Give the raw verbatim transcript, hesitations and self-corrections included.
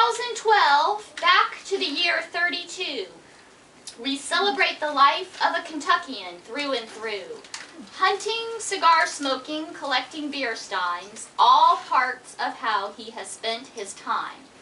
thousand twelve, back to the year thirty-two, we celebrate the life of a Kentuckian through and through. Hunting, cigar smoking, collecting beer steins, all parts of how he has spent his time.